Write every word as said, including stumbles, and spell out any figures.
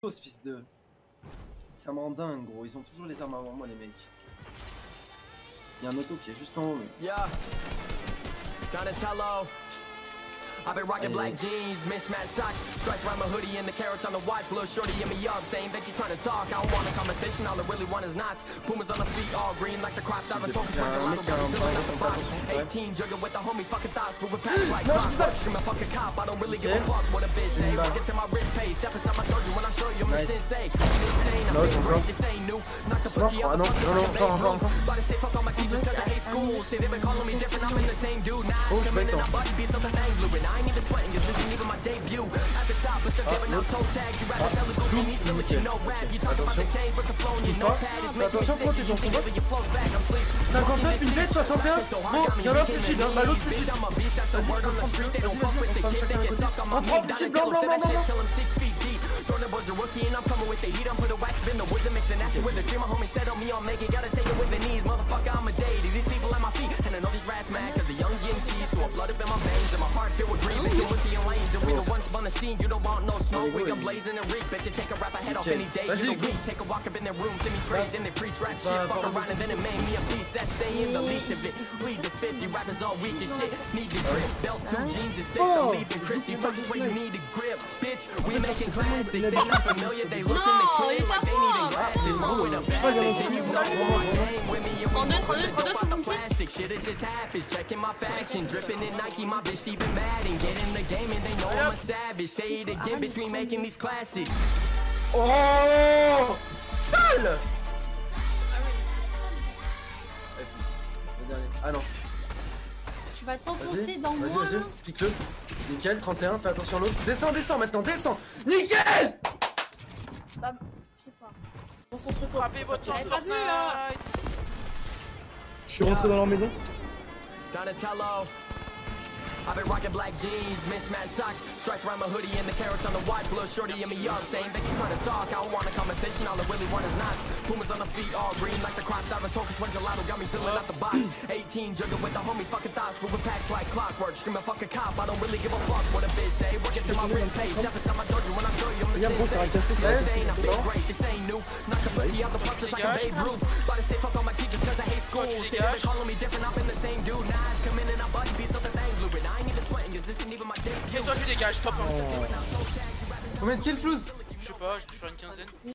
ce fils de... Ça me rend dingue gros, ils ont toujours les armes avant moi les mecs. Il y a un auto qui est juste en haut mais... Yeah. Donatello. I've been rocking black jeans, mismatched socks, stripes around my hoodie and the carrots on the watch. Little shorty in me up, saying that you trying to talk. I don't want a conversation, all I really want is knots. Pumas on the feet, all green like the crop. I've been focused on the line, filling out the box. eighteen, jugging with the homies, fucking thoughts, moving past like clock. Scream a fucking cop, I don't really give a fuck what a bitch say. Rock it to my wrist pay, step inside my surgery when I show you I'm a sensei. Insane, I'm being great, this ain't new. Knock the pussy out the fuck, I'm a About to say fuck all my teachers cause I hate school. Say they been calling me different, I'm in the same dude. Now I'm coming in, I'm body beats something ain't fluid. I ain't even sweating, cause this ain't even my debut. At the top, but still giving out toe tags. You rather sell it, go in these village, you know rap. You talk about the change, but the flow in your notepad is making you sick. You think over your flow back, I'm sleep. cinquante-neuf, une tête, soixante et un. Bon, y'en a plus shield, hein, bah l'autre plus shield. Vas-y, je peux prendre celui, vas-y, vas-y, on prend chacun un côté. On prend le shield blanc, blanc, blanc, blanc, blanc. Throwing the buzz a rookie and I'm coming with the heat. I'm put a wax in the woods and mixing action with the dream. My homie said on me, I'll make it. Gotta take it with the knees. Motherfucker, I'm a deity. These people at my feet. And I know these rats mad cause the young getting cheese. So I blood up in my veins and my heart filled with greed. Mixing with the lanes and we the ones on the scene. You don't want no smoke. We can blazing and reek. Bet you take a rap ahead off any day. You know we take a walk up in their room. See me praise and they pre-trap shit. Fuck around and then it made me a piece. That's saying the least of it. Plead the fifty rappers all weak as shit. Need the grip. Belt two jeans and six. I'm leaving Christy. Fuck this way you need a grip. Bitch, we making classics. They not familiar. They look and they scream like they need glasses. With a bad bitch and you know one game with me. And we know about the plastic shit. It just happens. Checking my fashion. Dripping in Nike. My bitch even mad and get in the game and they know I'm a savage. Say it again between making these classics. Oh, sale. Ah non. Tu vas t'enfoncer dans moi. Vas-y, vas-y, pique-le. Nickel, trente et un, fais attention à l'autre. Descends, descends maintenant, descends. Nickel. Bah, je sais pas. Concentre-toi. Frappez votre temps, pas vu là. Je suis rentré dans leur maison. Donatello. I've been rocking black jeans, mismatched socks, stripes around my hoodie and the carrots on the watch. Little shorty in me up, saying that you trying to talk. I don't want a conversation, all I really want is knots. Pumas on the feet, all green like the crop. Diving focus when gelato got me filling out the box. eighteen, jugging with the homies, fucking thoughts, moving packs like clockwork. Screaming fucking cop, I don't really give a fuck what a bitch say. Working to my wrist pay, step inside my dungeon when I show you I'm the sensei. This ain't a big break, this ain't new. Knock the pussy out the punch just like a Babe Ruth. About to say fuck all my teachers cause I hate school. Say they been calling me different, I'm in the same dude. Now I come in and I'm body beats something ain't fluid. I ain't even sweating cause this ain't even my debut. Et toi tu dégages, top un. Combien de kills FlooZ? Je sais pas, je vais faire une quinzaine.